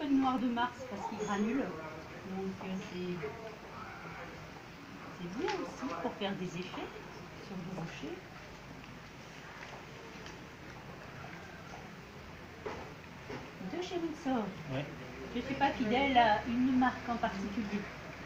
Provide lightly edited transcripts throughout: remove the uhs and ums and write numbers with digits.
de noir de Mars parce qu'il granule. Donc c'est bien aussi pour faire des effets sur le rocher. De chez Windsor. Ouais. Je ne suis pas fidèle à une marque en particulier.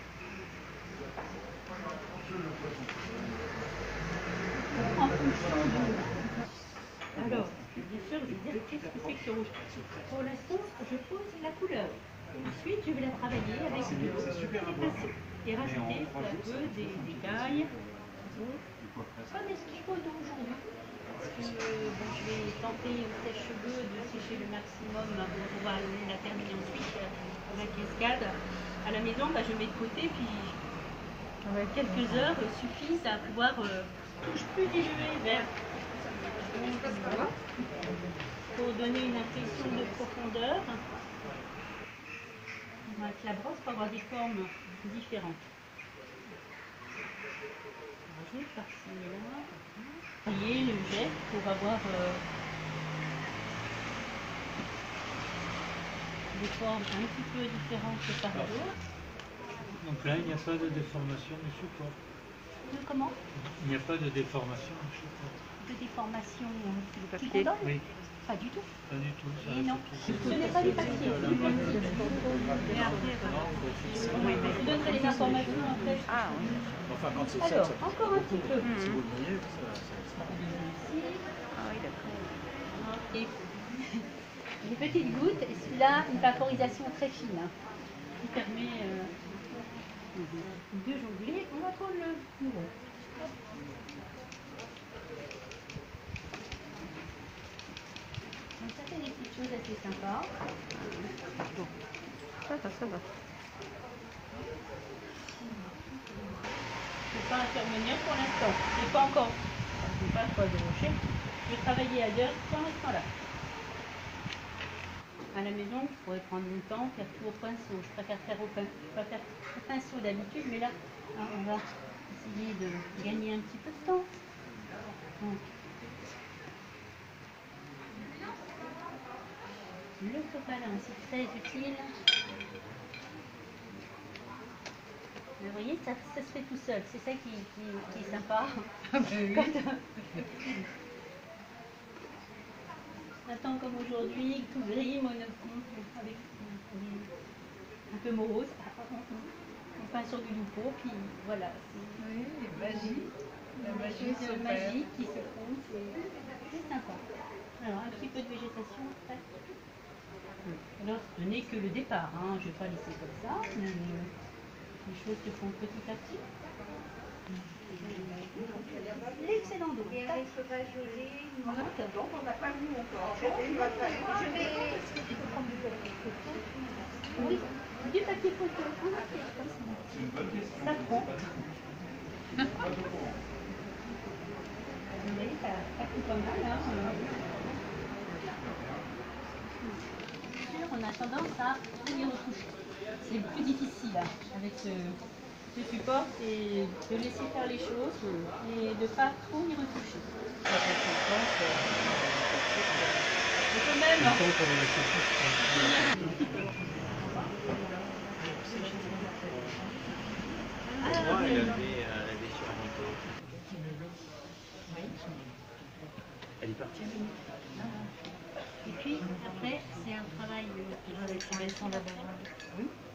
En fonction de... Alors, bien sûr, je vais dire qu'est-ce que c'est que ce rouge. Pour l'instant, je pose la couleur. Ensuite, je vais la travailler avec des pinceaux et rajouter peu à peu des écailles. Comme est-ce qu'il faut d'aujourd'hui? Parce que bon, je vais tenter au sèche-cheveux de sécher le maximum pour pouvoir la terminer ensuite avec cascade. À la maison, je mets de côté, puis quelques heures suffisent à pouvoir touche plus diluée vers. Pour donner une impression de profondeur. Avec la brosse pour avoir des formes différentes. On rajoute par-ci et là. Voyez le jet pour avoir des formes un petit peu différentes par d'autres. Donc là, il n'y a pas de déformation du support. Comment? Il n'y a pas de déformation du support. De déformation du papier? Oui. Pas du tout. Pas du tout. Ça Et non, ce n'est pas du papier. Mais après, je vous donnerai les informations après. Ah oui. Enfin, quand c'est Alors, ça, encore un petit peu. si vous le voyez, ça. Ah oui, d'accord. Et des petites gouttes, et celui-là, une vaporisation très fine, qui permet de jongler. On va prendre le nouveau. Donc ça fait des petites choses assez sympas. Bon. Ça va, ça va. Je ne vais pas intervenir pour l'instant. Je n'ai pas encore. Je n'ai pas trop de rocher. Je vais travailler à deux pour l'instant là. À la maison, je pourrais prendre mon temps, faire tout au pinceau. Je préfère faire au pinceau d'habitude, mais là, on va essayer de gagner un petit peu de temps. Donc, le sopalin aussi très utile. Vous voyez, ça se fait tout seul. C'est ça qui est sympa. Un temps comme aujourd'hui, tout gris, monochrome, avec un peu morose, on peint sur du loupeau, puis voilà. Oui, magie. La magie C'est magique qui se font, c'est sympa. Alors, un petit peu de végétation après. Alors, ce n'est que le départ, hein. Je ne vais pas laisser comme ça, mais les choses se font petit à petit. L'excellent dos. Et avec le page jaune, on n'a pas vu encore. Je vais prendre du papier photo. Oui, du papier photo. Ça prend. Vous voyez, ça coupe pas mal. Hein. Sûr, on a tendance à y retoucher. C'est plus difficile hein, avec ce support, c'est de laisser faire les choses et de ne pas trop y retoucher. Je peux même. Elle avait sur un manteau. Oui. Elle est partie. Et puis après, c'est un travail avec son lavage. Oui.